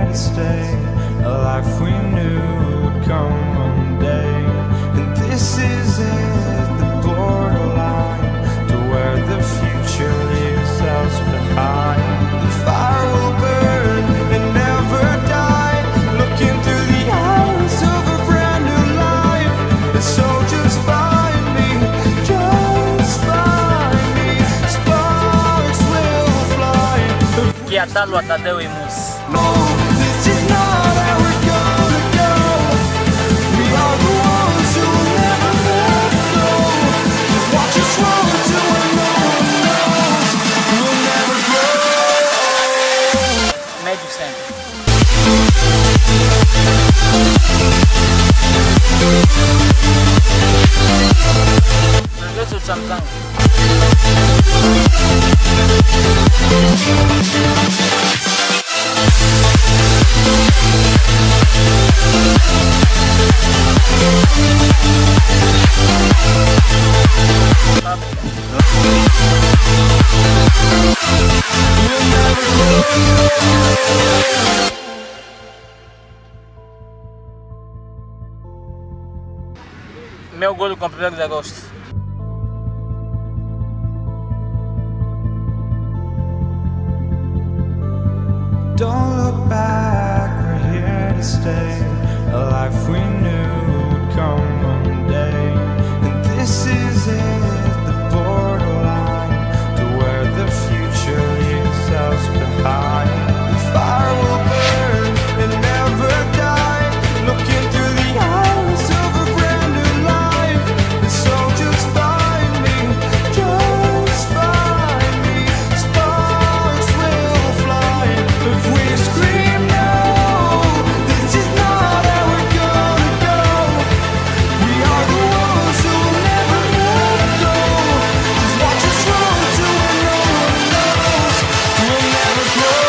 to stay, a life we knew would come one day. And this is it, the borderline to where the future leaves us behind. The fire will burn and never die, looking through the eyes of a brand new life. And so just find me, just find me. Sparks will fly. Chiatalul Tadeu Imus. No, this is not how we're gonna go. We are the ones who will never let go. Just watch us roll to where no one knows. We'll never grow. Médio sempre. Nanggasul Samsung. Meu gol com 1º de agosto. Don't look back, we're here to stay, a life we knew would come one day. And this is it, the borderline to where the future leaves us behind. The fire will burn and never die, looking through the eyes of a brand new life. And so just find me, just find me. Sparks will fly if we scream no. This is not how we're gonna go. We are the ones who will never let go. Just watch us roll to where no one knows. We'll never grow.